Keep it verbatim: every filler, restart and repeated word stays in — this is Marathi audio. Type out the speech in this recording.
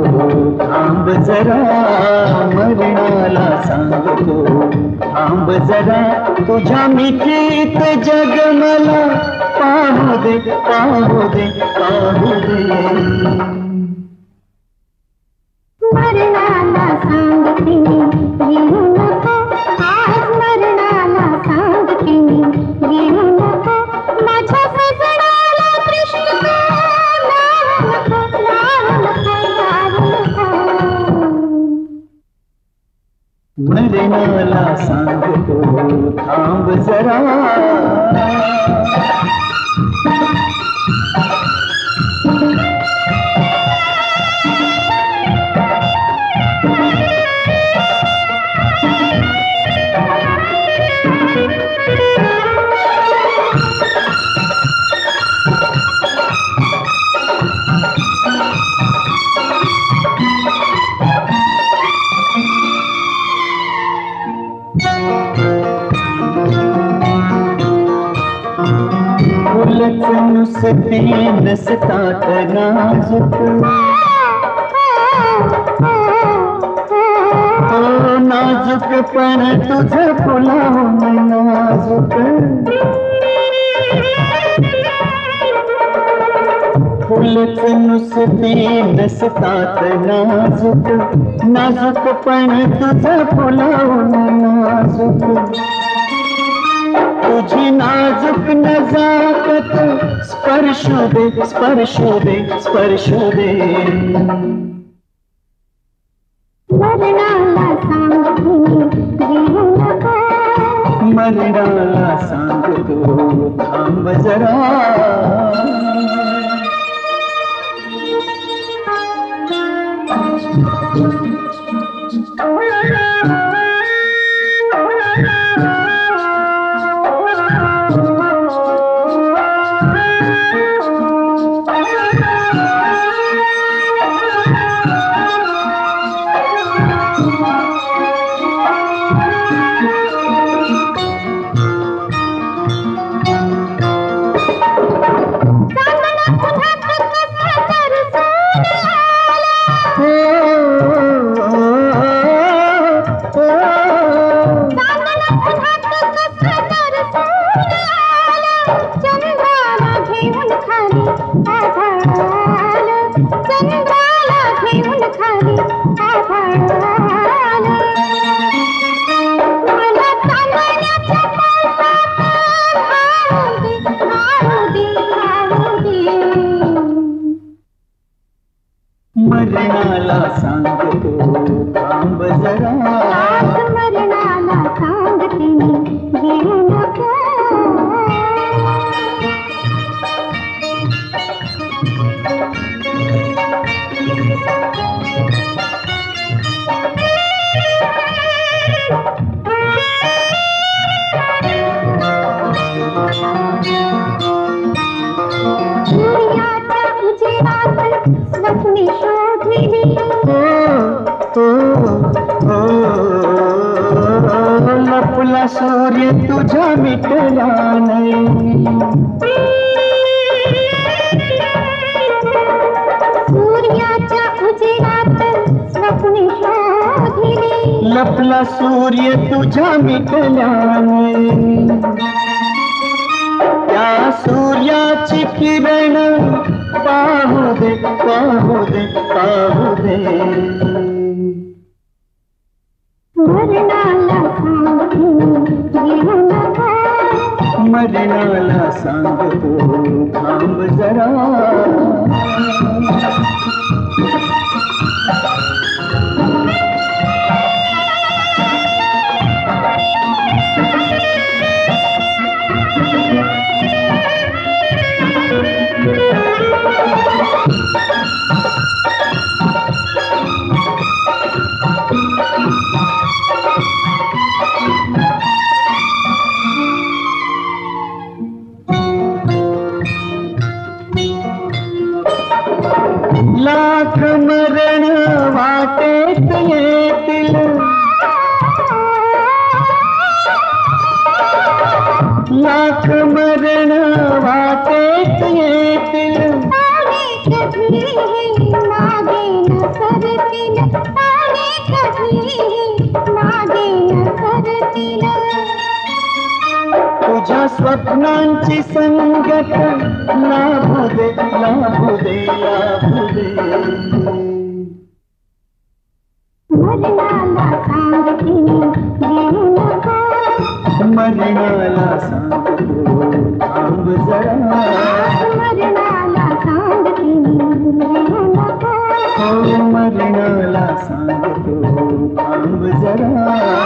थांब जरा मरणाला सांगतो, थांब जरा तुझ्या मिठीत जग मला पाहू दे, पाहू दे, पाहू दे. मरणाला सांगते येऊ नको, आज मरणाला सांगते येऊ नको, माझ्या सजणाला कृष्ण लावू नको, लावू नको, लावू नको. मरणाला सांगतो थांब जरा. नुसते नसतात नाजुक, हो नाजुक पण तुझं फुलावून नाजुक. फुलच नुसते नसतात नाजुक, नाजुक पण तुझं फुलावून नाजुक. तुझी नाजुक नजाकत स्पर्शू दे, स्पर्शू दे, स्पर्शू दे. मरणाला सांगते येऊ नको, मरणाला सांगतो थांब जरा. मरणाला सांगतो थांब जरा. मरणाला सांगते येऊ नको. सूर्याच्या उजेडात स्वप्ने शोधली, लपला सूर्य तुझ्या मिटला नाही. सूर्याच्या उजेडात स्वप्ने शोधली, लपला सूर्य तुझ्या मिटला नाही. त्या सूर्याची किरण पाहू दे, पाहू दे, पाहू दे. मरणाला सांगते येऊ नको, मरणाला सांगतो थांब जरा. लाख मरण वाटेत येतील, लाख मरण वाटेत येतील. कधी मागे न ताने कधी मागे असरतील तुझ्या स्वप्नांची संगत लाभू दे लाभू दे लाभू दे मरणाला सांगते घेऊ नको मरणाला सांगतो थांब जरा मरणाला सांगते घेऊ नको हो मरणाला सांगतो थांब जरा